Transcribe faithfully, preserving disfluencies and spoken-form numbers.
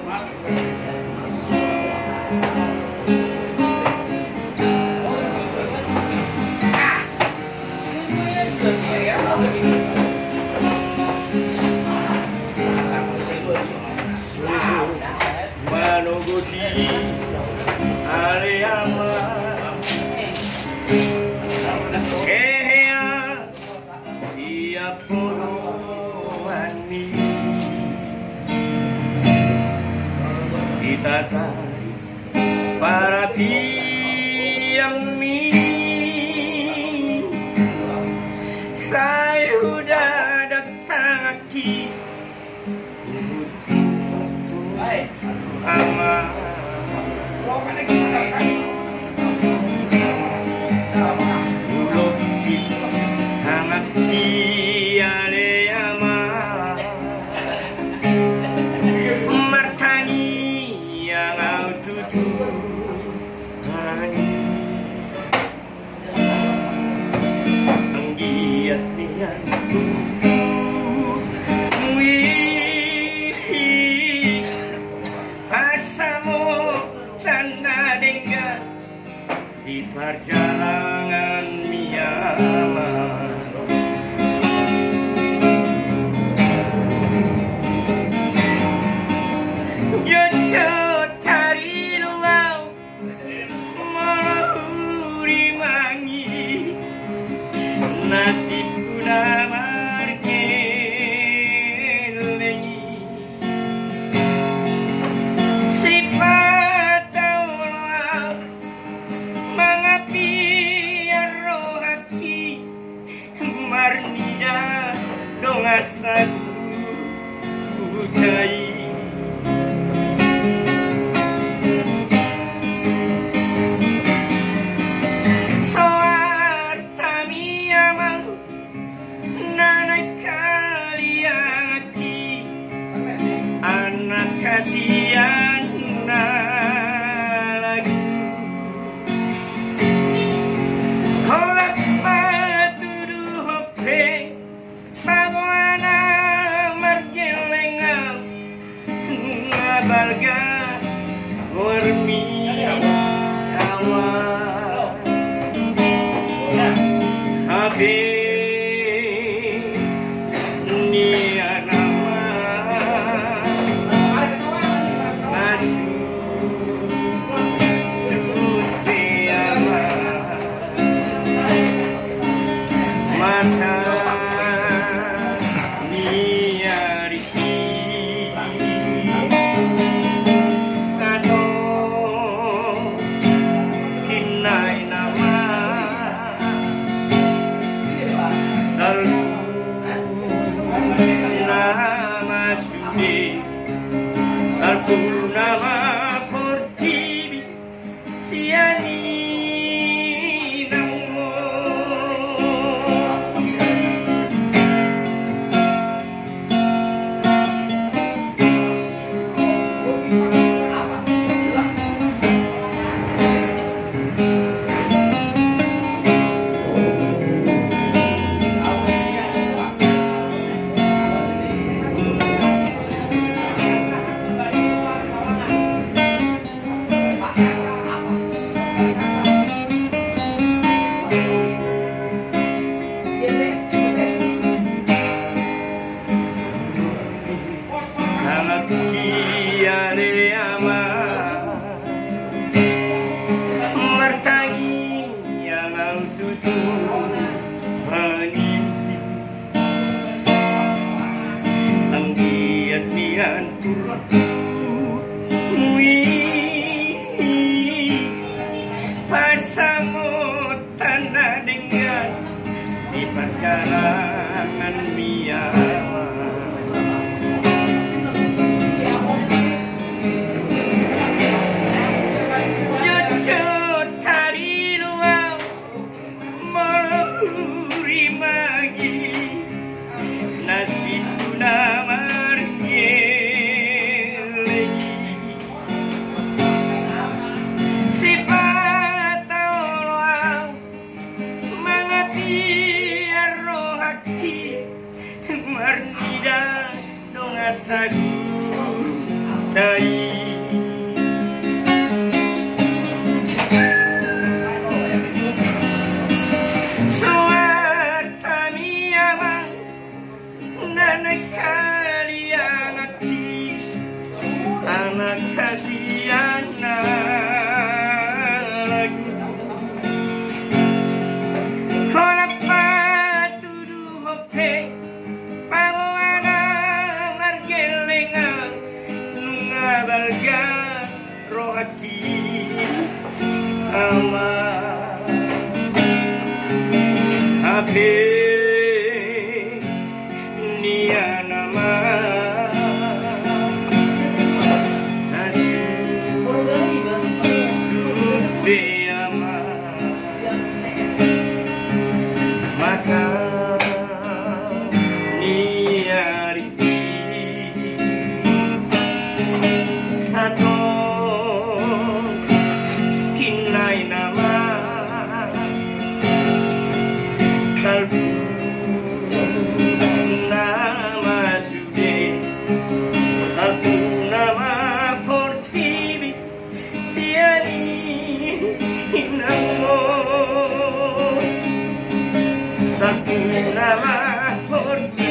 Manugudi Ariyama Kehya Dia Purwani Kita tarik para tiang mi Saya udah datang lagi ama ulok di hangat diare ama martani yang au tutup hani anggiat nianku di perjalanan Myanmar Jojo cari luau Mahuri mangi Nasib kuna marke lengi Sifat taulah Marnida dongasaku utai soar tamiyamang nanay kaliyaki anak kasihan na lagu kolak balga warmi awal habe ni nama masuk tiada mata nama Sudi Sarpurnama Portivi Siani Namo Martangi yang au tutup hani anggiat nianku pasamo tanah dengan di perjalanan Myanmar Marnida dongasaku tai kasihan lagi. Hola patudu hope pawana margelenga nunga balga rohati ama ape nia nama maka niariti satu kinai nama salbu nama sude salbu nama portibi siani inamo satu nama portibi